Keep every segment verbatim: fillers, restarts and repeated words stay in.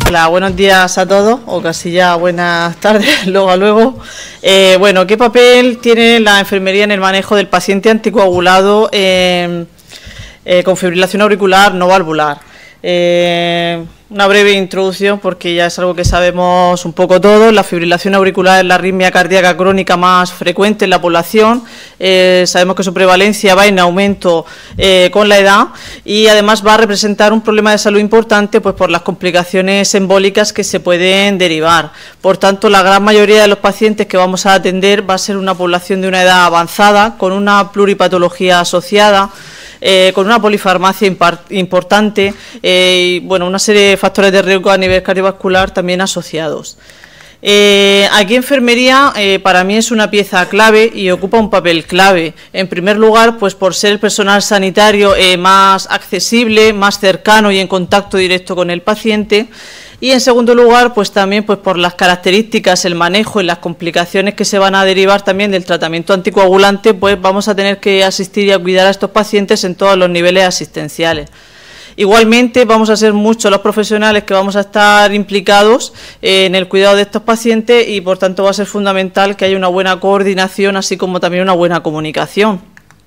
Hola, buenos días a todos, o casi ya buenas tardes, luego a luego. Eh, bueno, ¿qué papel tiene la enfermería en el manejo del paciente anticoagulado eh, eh, con fibrilación auricular no valvular? Eh, una breve introducción porque ya es algo que sabemos un poco todos. La fibrilación auricular es la arritmia cardíaca crónica más frecuente en la población. Eh, sabemos que su prevalencia va en aumento eh, con la edad y además va a representar un problema de salud importante pues por las complicaciones embólicas que se pueden derivar. Por tanto, la gran mayoría de los pacientes que vamos a atender va a ser una población de una edad avanzada con una pluripatología asociada, Eh, con una polifarmacia importante eh, y bueno, una serie de factores de riesgo a nivel cardiovascular también asociados. Eh, aquí enfermería eh, para mí es una pieza clave y ocupa un papel clave. En primer lugar, pues por ser el personal sanitario eh, más accesible, más cercano y en contacto directo con el paciente. Y en segundo lugar, pues también pues por las características, el manejo y las complicaciones que se van a derivar también del tratamiento anticoagulante, pues vamos a tener que asistir y a cuidar a estos pacientes en todos los niveles asistenciales. Igualmente vamos a ser muchos los profesionales que vamos a estar implicados eh, en el cuidado de estos pacientes y por tanto va a ser fundamental que haya una buena coordinación así como también una buena comunicación.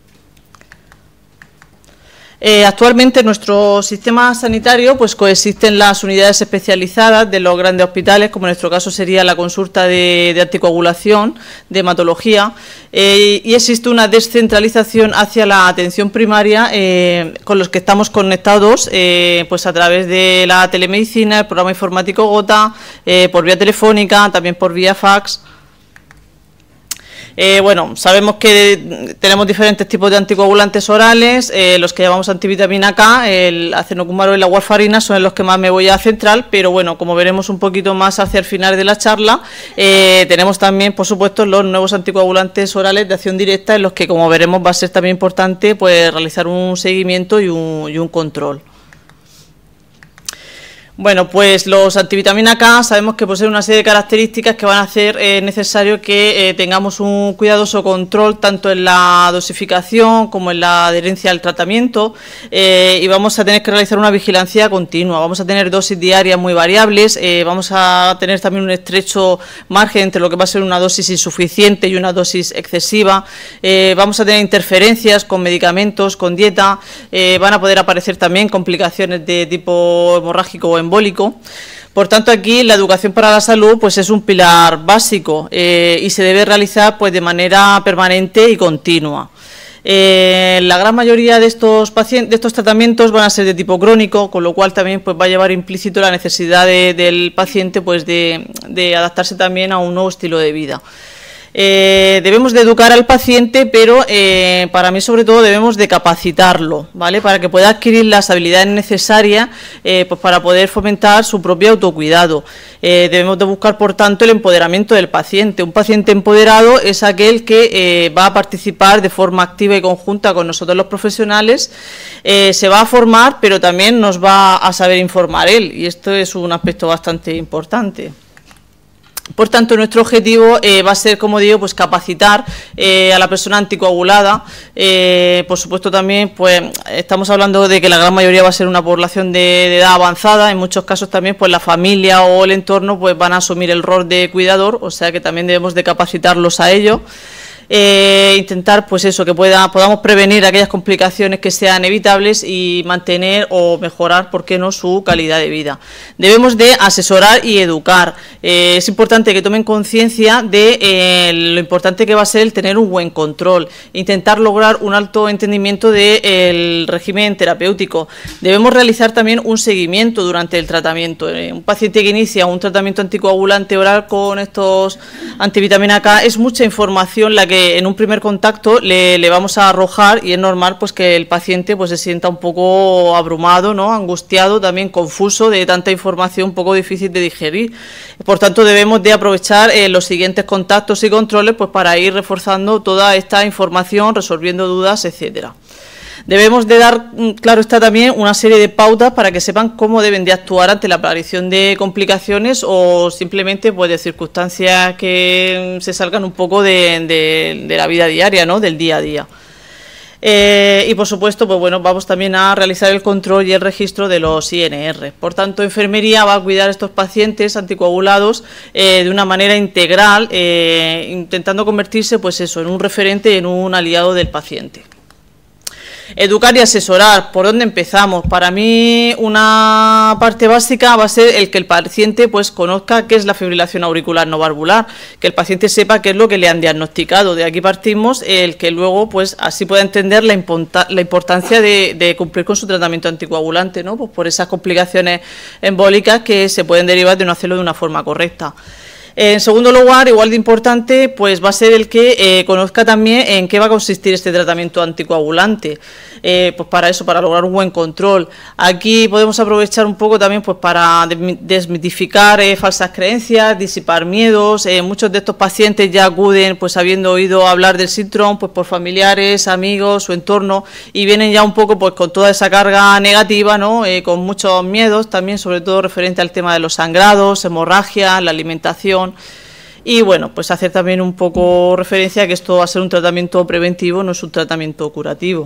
Eh, actualmente en nuestro sistema sanitario pues coexisten las unidades especializadas de los grandes hospitales, como en nuestro caso sería la consulta de, de anticoagulación, de hematología, eh, y existe una descentralización hacia la atención primaria eh, con los que estamos conectados eh, pues a través de la telemedicina, el programa informático Gota, eh, por vía telefónica, también por vía fax. Eh, bueno, sabemos que tenemos diferentes tipos de anticoagulantes orales, eh, los que llamamos antivitamina K, el acenocumaro y la warfarina son en los que más me voy a centrar, pero bueno, como veremos un poquito más hacia el final de la charla, eh, tenemos también, por supuesto, los nuevos anticoagulantes orales de acción directa, en los que, como veremos, va a ser también importante pues realizar un seguimiento y un, y un control. Bueno, pues los antivitamina K sabemos que poseen una serie de características que van a hacer eh, necesario que eh, tengamos un cuidadoso control tanto en la dosificación como en la adherencia al tratamiento eh, y vamos a tener que realizar una vigilancia continua. Vamos a tener dosis diarias muy variables, eh, vamos a tener también un estrecho margen entre lo que va a ser una dosis insuficiente y una dosis excesiva. Eh, vamos a tener interferencias con medicamentos, con dieta, eh, van a poder aparecer también complicaciones de tipo hemorrágico o embólico. Por tanto, aquí la educación para la salud pues es un pilar básico eh, y se debe realizar pues de manera permanente y continua. Eh, la gran mayoría de estos pacientes, de estos tratamientos van a ser de tipo crónico, con lo cual también pues va a llevar implícito la necesidad de, del paciente pues de, de adaptarse también a un nuevo estilo de vida. Eh, debemos de educar al paciente, pero eh, para mí sobre todo debemos de capacitarlo, ¿vale? Para que pueda adquirir las habilidades necesarias eh, pues para poder fomentar su propio autocuidado. Eh, debemos de buscar, por tanto, el empoderamiento del paciente. Un paciente empoderado es aquel que eh, va a participar de forma activa y conjunta con nosotros los profesionales, eh, se va a formar, pero también nos va a saber informar él, y esto es un aspecto bastante importante. Por tanto, nuestro objetivo eh, va a ser, como digo, pues capacitar eh, a la persona anticoagulada. Eh, por supuesto, también pues estamos hablando de que la gran mayoría va a ser una población de, de edad avanzada. En muchos casos también pues la familia o el entorno pues van a asumir el rol de cuidador, o sea que también debemos de capacitarlos a ello. Eh, intentar pues eso, que pueda, podamos prevenir aquellas complicaciones que sean evitables y mantener o mejorar, por qué no, su calidad de vida. Debemos de asesorar y educar. Eh, es importante que tomen conciencia de eh, lo importante que va a ser el tener un buen control, intentar lograr un alto entendimiento del régimen terapéutico. Debemos realizar también un seguimiento durante el tratamiento. Eh, un paciente que inicia un tratamiento anticoagulante oral con estos antivitamina K es mucha información la que en un primer contacto le, le vamos a arrojar, y es normal pues que el paciente pues se sienta un poco abrumado, ¿no? Angustiado, también confuso de tanta información un poco difícil de digerir. Por tanto, debemos de aprovechar eh, los siguientes contactos y controles pues para ir reforzando toda esta información, resolviendo dudas, etcétera. Debemos de dar, claro está, también una serie de pautas para que sepan cómo deben de actuar ante la aparición de complicaciones o simplemente pues de circunstancias que se salgan un poco de, de, de la vida diaria, ¿no? Del día a día. Eh, y por supuesto, pues bueno, vamos también a realizar el control y el registro de los I N R. Por tanto, enfermería va a cuidar a estos pacientes anticoagulados eh, de una manera integral, eh, intentando convertirse, pues eso, en un referente y en un aliado del paciente. Educar y asesorar, ¿por dónde empezamos? Para mí una parte básica va a ser el que el paciente pues conozca qué es la fibrilación auricular no valvular, que el paciente sepa qué es lo que le han diagnosticado. De aquí partimos el que luego pues así pueda entender la, la importancia de, de cumplir con su tratamiento anticoagulante, ¿no? Pues por esas complicaciones embólicas que se pueden derivar de no hacerlo de una forma correcta. En segundo lugar, igual de importante, pues va a ser el que eh, conozca también en qué va a consistir este tratamiento anticoagulante. Eh, pues para eso, para lograr un buen control. Aquí podemos aprovechar un poco también pues para desmitificar eh, falsas creencias, disipar miedos. Eh, muchos de estos pacientes ya acuden pues habiendo oído hablar del síndrome pues por familiares, amigos, su entorno, y vienen ya un poco pues con toda esa carga negativa, ¿no? Eh, con muchos miedos también, sobre todo referente al tema de los sangrados, hemorragia, la alimentación. Y bueno, pues hacer también un poco referencia a que esto va a ser un tratamiento preventivo, no es un tratamiento curativo.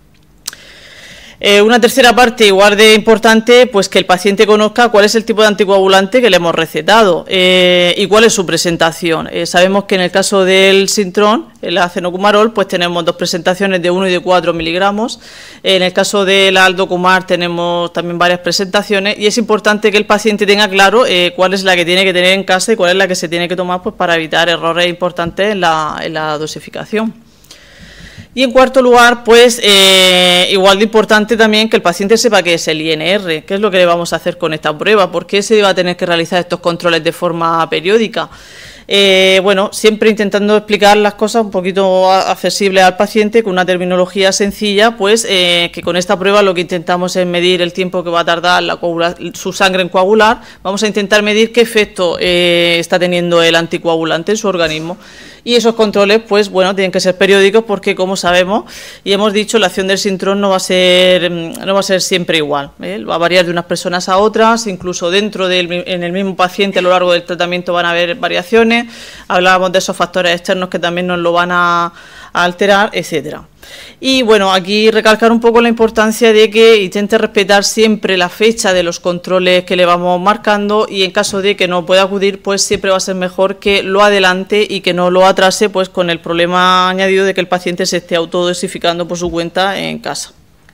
Eh, una tercera parte igual de importante, pues que el paciente conozca cuál es el tipo de anticoagulante que le hemos recetado eh, y cuál es su presentación. Eh, sabemos que en el caso del Sintrom, el acenocumarol, pues tenemos dos presentaciones de uno y de cuatro miligramos. Eh, en el caso del Aldocumar tenemos también varias presentaciones y es importante que el paciente tenga claro eh, cuál es la que tiene que tener en casa y cuál es la que se tiene que tomar pues para evitar errores importantes en la, en la dosificación. Y en cuarto lugar, pues eh, igual de importante también que el paciente sepa qué es el I N R, qué es lo que le vamos a hacer con esta prueba, por qué se va a tener que realizar estos controles de forma periódica. Eh, bueno, siempre intentando explicar las cosas un poquito accesibles al paciente con una terminología sencilla, pues eh, que con esta prueba lo que intentamos es medir el tiempo que va a tardar la su sangre en coagular. Vamos a intentar medir qué efecto eh, está teniendo el anticoagulante en su organismo. Y esos controles, pues bueno, tienen que ser periódicos porque, como sabemos y hemos dicho, la acción del Sintrom no va a ser no va a ser siempre igual, ¿eh? Va a variar de unas personas a otras, incluso dentro del en el mismo paciente a lo largo del tratamiento van a haber variaciones. Hablábamos de esos factores externos que también nos lo van a, a alterar, etcétera. Y bueno, aquí recalcar un poco la importancia de que intente respetar siempre la fecha de los controles que le vamos marcando y en caso de que no pueda acudir, pues siempre va a ser mejor que lo adelante y que no lo atrase pues con el problema añadido de que el paciente se esté autodosificando por su cuenta en casa.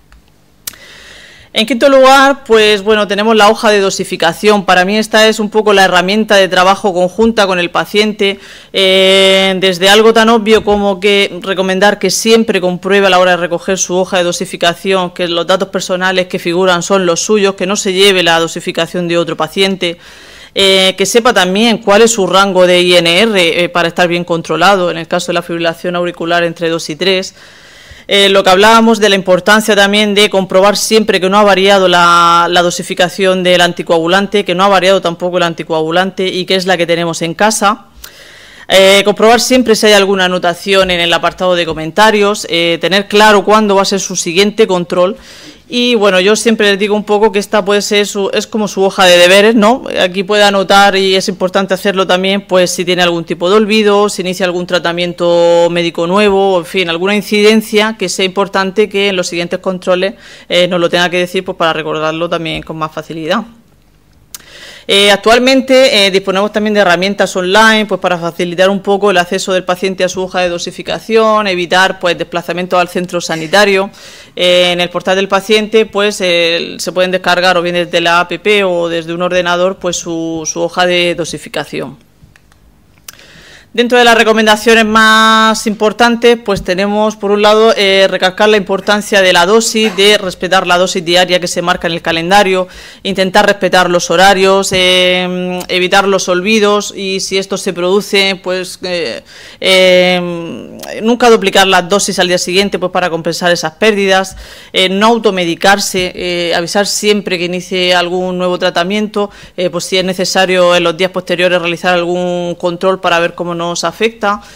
En quinto lugar, pues bueno, tenemos la hoja de dosificación. Para mí esta es un poco la herramienta de trabajo conjunta con el paciente, eh, desde algo tan obvio como que recomendar que siempre compruebe a la hora de recoger su hoja de dosificación que los datos personales que figuran son los suyos, que no se lleve la dosificación de otro paciente. Eh, que sepa también cuál es su rango de I N R eh, para estar bien controlado, en el caso de la fibrilación auricular entre dos y tres. Eh, lo que hablábamos de la importancia también de comprobar siempre que no ha variado la, la dosificación del anticoagulante, que no ha variado tampoco el anticoagulante y que es la que tenemos en casa. Eh, comprobar siempre si hay alguna anotación en el apartado de comentarios, eh, tener claro cuándo va a ser su siguiente control. Y bueno, yo siempre les digo un poco que esta puede ser su, es como su hoja de deberes, ¿no? Aquí puede anotar, y es importante hacerlo también, pues si tiene algún tipo de olvido, si inicia algún tratamiento médico nuevo, en fin, alguna incidencia que sea importante que en los siguientes controles eh, nos lo tenga que decir pues para recordarlo también con más facilidad. Eh, actualmente eh, disponemos también de herramientas online pues para facilitar un poco el acceso del paciente a su hoja de dosificación, evitar pues desplazamientos al centro sanitario. Eh, en el portal del paciente pues eh, se pueden descargar o bien desde la app o desde un ordenador pues su, su hoja de dosificación. Dentro de las recomendaciones más importantes, pues tenemos por un lado eh, recalcar la importancia de la dosis, de respetar la dosis diaria que se marca en el calendario, intentar respetar los horarios, eh, evitar los olvidos y si esto se produce, pues eh, eh, nunca duplicar las dosis al día siguiente pues para compensar esas pérdidas, eh, no automedicarse, eh, avisar siempre que inicie algún nuevo tratamiento, eh, pues si es necesario en los días posteriores realizar algún control para ver cómo nos afecta.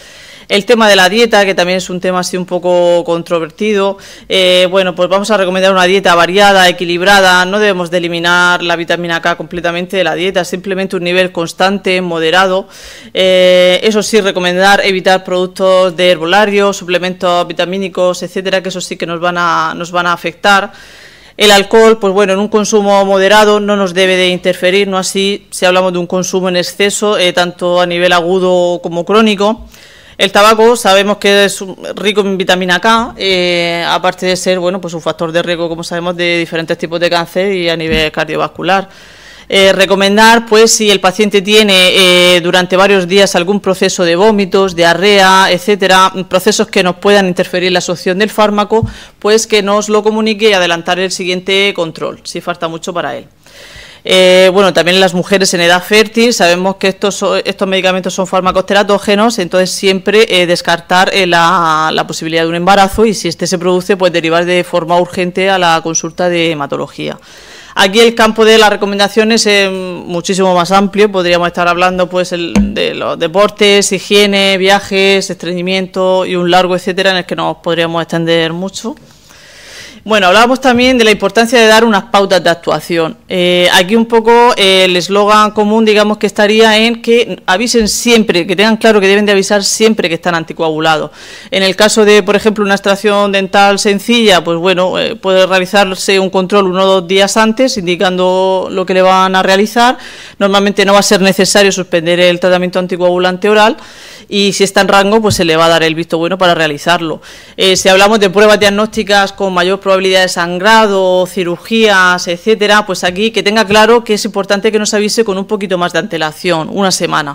El tema de la dieta, que también es un tema así un poco controvertido, eh, bueno, pues vamos a recomendar una dieta variada, equilibrada. No debemos de eliminar la vitamina K completamente de la dieta, simplemente un nivel constante, moderado. Eh, eso sí, recomendar evitar productos de herbolario, suplementos vitamínicos, etcétera, que eso sí que nos van a, nos van a afectar. El alcohol, pues bueno, en un consumo moderado no nos debe de interferir, no así si hablamos de un consumo en exceso, eh, tanto a nivel agudo como crónico. El tabaco sabemos que es rico en vitamina K, eh, aparte de ser, bueno, pues un factor de riesgo, como sabemos, de diferentes tipos de cáncer y a nivel cardiovascular. Eh, recomendar, pues, si el paciente tiene eh, durante varios días algún proceso de vómitos, diarrea, etcétera, procesos que nos puedan interferir en la absorción del fármaco, pues que nos lo comunique y adelantar el siguiente control, si falta mucho para él. Eh, bueno, también las mujeres en edad fértil, sabemos que estos, estos medicamentos son fármacos teratógenos, entonces siempre eh, descartar eh, la, la posibilidad de un embarazo y si este se produce, pues derivar de forma urgente a la consulta de hematología. Aquí el campo de las recomendaciones es muchísimo más amplio, podríamos estar hablando pues el, de los deportes, higiene, viajes, estreñimiento y un largo etcétera en el que nos podríamos extender mucho. Bueno, hablábamos también de la importancia de dar unas pautas de actuación. Eh, aquí un poco eh, el eslogan común, digamos, que estaría en que avisen siempre, que tengan claro que deben de avisar siempre que están anticoagulados. En el caso de, por ejemplo, una extracción dental sencilla, pues bueno, eh, puede realizarse un control uno o dos días antes, indicando lo que le van a realizar. Normalmente no va a ser necesario suspender el tratamiento anticoagulante oral y si está en rango, pues se le va a dar el visto bueno para realizarlo. Eh, si hablamos de pruebas diagnósticas con mayor probabilidad de sangrado, cirugías, etcétera, pues aquí que tenga claro que es importante que nos avise con un poquito más de antelación, una semana.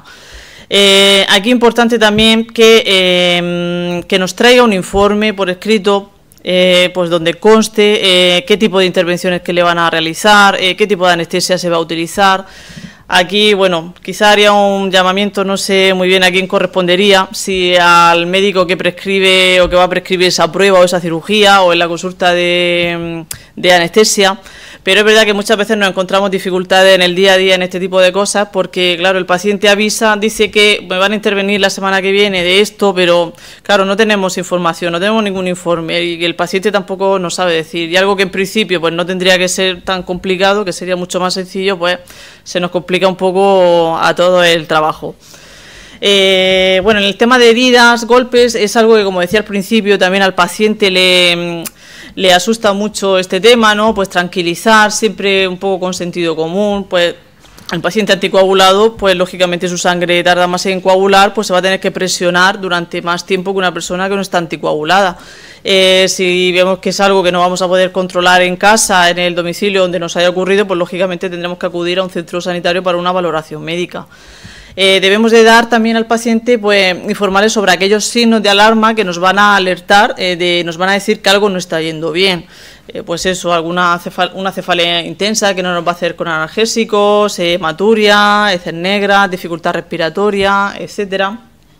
Eh, aquí importante también que, eh, que nos traiga un informe por escrito, eh, pues donde conste eh, qué tipo de intervenciones que le van a realizar, eh, qué tipo de anestesia se va a utilizar. Aquí, bueno, quizá haría un llamamiento, no sé muy bien a quién correspondería, si al médico que prescribe o que va a prescribir esa prueba o esa cirugía o en la consulta de, de anestesia, pero es verdad que muchas veces nos encontramos dificultades en el día a día en este tipo de cosas porque, claro, el paciente avisa, dice que me van a intervenir la semana que viene de esto, pero, claro, no tenemos información, no tenemos ningún informe y el paciente tampoco nos sabe decir. Y algo que en principio pues no tendría que ser tan complicado, que sería mucho más sencillo, pues se nos complica un poco a todo el trabajo. Eh, bueno, en el tema de heridas, golpes, es algo que, como decía al principio, también al paciente le... le asusta mucho este tema, ¿no? Pues tranquilizar, siempre un poco con sentido común, pues el paciente anticoagulado, pues lógicamente su sangre tarda más en coagular, pues se va a tener que presionar durante más tiempo que una persona que no está anticoagulada. Eh, si vemos que es algo que no vamos a poder controlar en casa, en el domicilio donde nos haya ocurrido, pues lógicamente tendremos que acudir a un centro sanitario para una valoración médica. Eh, debemos de dar también al paciente, pues, informarle sobre aquellos signos de alarma que nos van a alertar, eh, de, nos van a decir que algo no está yendo bien. Eh, pues eso, alguna cefal, una cefalea intensa que no nos va a hacer con analgésicos, eh, hematuria, heces negras, dificultad respiratoria, etcétera.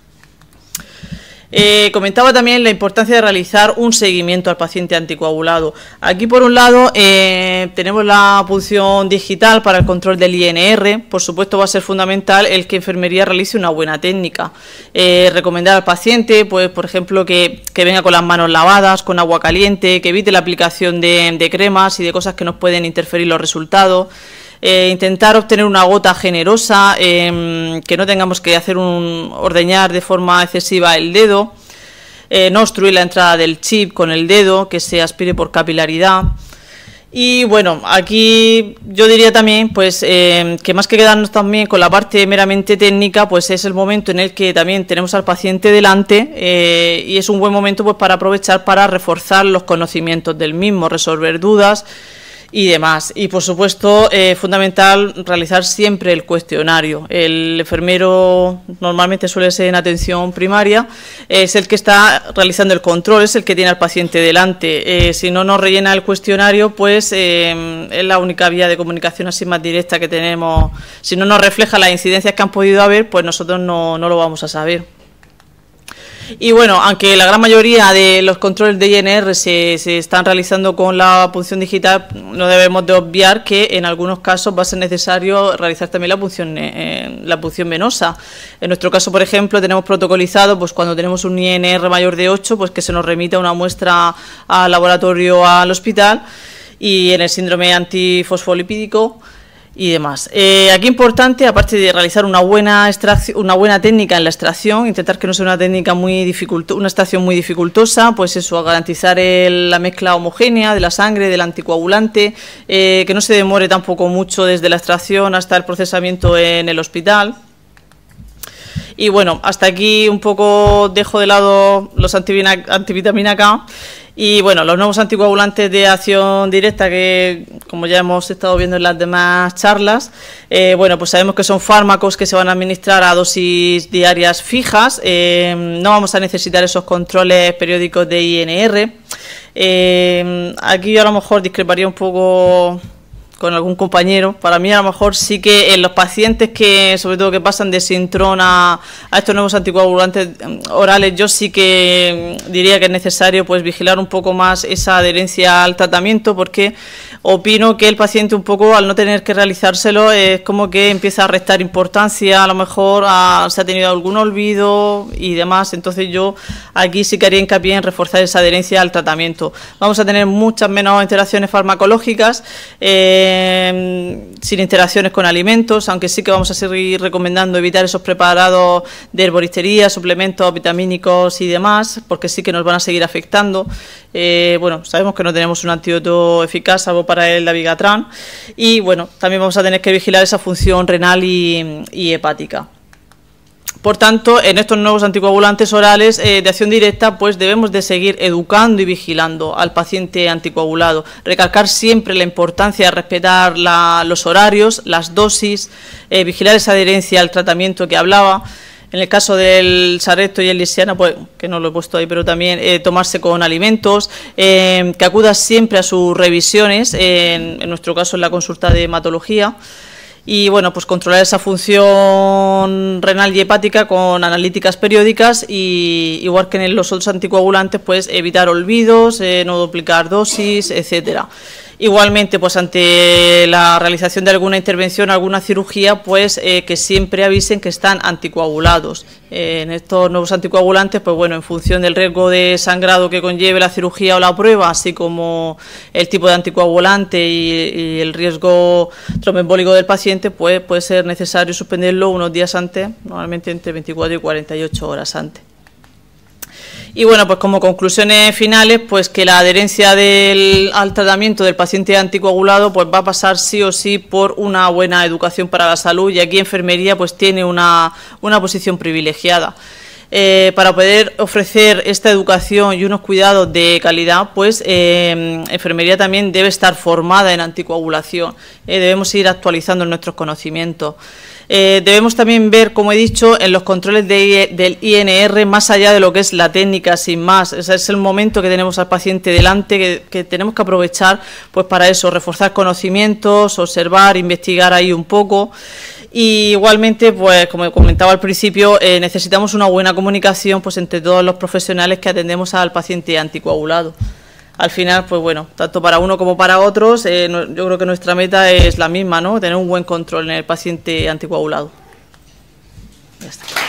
Eh, comentaba también la importancia de realizar un seguimiento al paciente anticoagulado. Aquí, por un lado, eh, tenemos la punción digital para el control del I N R. Por supuesto, va a ser fundamental el que enfermería realice una buena técnica. Eh, recomendar al paciente, pues, por ejemplo, que, que venga con las manos lavadas, con agua caliente, que evite la aplicación de, de cremas y de cosas que nos pueden interferir los resultados. Eh, intentar obtener una gota generosa, eh, que no tengamos que hacer un ordeñar de forma excesiva el dedo, eh, no obstruir la entrada del chip con el dedo, que se aspire por capilaridad. Y bueno, aquí yo diría también pues eh, que más que quedarnos también con la parte meramente técnica, pues es el momento en el que también tenemos al paciente delante eh, y es un buen momento pues para aprovechar para reforzar los conocimientos del mismo, resolver dudas y demás. Y por supuesto, eh, fundamental realizar siempre el cuestionario. El enfermero normalmente suele ser en atención primaria, es el que está realizando el control, es el que tiene al paciente delante. Eh, si no nos rellena el cuestionario, pues eh, es la única vía de comunicación así más directa que tenemos. Si no nos refleja las incidencias que han podido haber, pues nosotros no, no lo vamos a saber. Y bueno, aunque la gran mayoría de los controles de I N R se, se están realizando con la punción digital, no debemos de obviar que en algunos casos va a ser necesario realizar también la punción, eh, la punción venosa. En nuestro caso, por ejemplo, tenemos protocolizado, pues cuando tenemos un I N R mayor de ocho, pues que se nos remita una muestra al laboratorio, al hospital, y en el síndrome antifosfolipídico y demás. Eh, aquí importante, aparte de realizar una buena extracción, una buena técnica en la extracción, intentar que no sea una técnica muy dificultosa, una extracción muy dificultosa, pues eso, a garantizar el, la mezcla homogénea de la sangre, del anticoagulante, eh, que no se demore tampoco mucho desde la extracción hasta el procesamiento en el hospital. Y bueno, hasta aquí un poco dejo de lado los antivitamina K. Y bueno, los nuevos anticoagulantes de acción directa que, como ya hemos estado viendo en las demás charlas, eh, bueno, pues sabemos que son fármacos que se van a administrar a dosis diarias fijas. Eh, no vamos a necesitar esos controles periódicos de I N R. Eh, aquí yo a lo mejor discreparía un poco con algún compañero. Para mí a lo mejor sí que en los pacientes que, sobre todo que pasan de Sintrom a, a estos nuevos anticoagulantes orales, yo sí que diría que es necesario pues vigilar un poco más esa adherencia al tratamiento, porque opino que el paciente un poco al no tener que realizárselo es como que empieza a restar importancia, a lo mejor a, se ha tenido algún olvido y demás. Entonces yo aquí sí que haría hincapié en reforzar esa adherencia al tratamiento. Vamos a tener muchas menos interacciones farmacológicas, eh, sin interacciones con alimentos, aunque sí que vamos a seguir recomendando evitar esos preparados de herboristería, suplementos vitamínicos y demás, porque sí que nos van a seguir afectando. Eh, bueno, sabemos que no tenemos un antídoto eficaz, salvo para el dabigatran, y bueno, también vamos a tener que vigilar esa función renal y, y hepática. Por tanto, en estos nuevos anticoagulantes orales eh, de acción directa, pues debemos de seguir educando y vigilando al paciente anticoagulado, recalcar siempre la importancia de respetar la, los horarios, las dosis, eh, vigilar esa adherencia al tratamiento que hablaba. En el caso del Xarelto y el Lixiana, pues, que no lo he puesto ahí, pero también eh, tomarse con alimentos, eh, que acuda siempre a sus revisiones, eh, en, en nuestro caso en la consulta de hematología. Y bueno, pues controlar esa función renal y hepática con analíticas periódicas, y igual que en los otros anticoagulantes, pues evitar olvidos, eh, no duplicar dosis, etcétera. Igualmente, pues ante la realización de alguna intervención, alguna cirugía, pues eh, que siempre avisen que están anticoagulados. Eh, en estos nuevos anticoagulantes, pues bueno, en función del riesgo de sangrado que conlleve la cirugía o la prueba, así como el tipo de anticoagulante y, y el riesgo tromboembólico del paciente, pues puede ser necesario suspenderlo unos días antes, normalmente entre veinticuatro y cuarenta y ocho horas antes. Y bueno, pues como conclusiones finales, pues que la adherencia del, al tratamiento del paciente anticoagulado pues va a pasar sí o sí por una buena educación para la salud, y aquí enfermería pues tiene una, una posición privilegiada. Eh, para poder ofrecer esta educación y unos cuidados de calidad, pues eh, enfermería también debe estar formada en anticoagulación. Eh, debemos ir actualizando nuestros conocimientos. Eh, debemos también ver, como he dicho, en los controles de, del I N R, más allá de lo que es la técnica, sin más. Ese es el momento que tenemos al paciente delante, que, que tenemos que aprovechar pues para eso, reforzar conocimientos, observar, investigar ahí un poco. Y igualmente, pues como comentaba al principio, eh, necesitamos una buena comunicación pues entre todos los profesionales que atendemos al paciente anticoagulado. Al final, pues bueno, tanto para uno como para otros, eh, no, yo creo que nuestra meta es la misma, ¿no? Tener un buen control en el paciente anticoagulado. Ya está.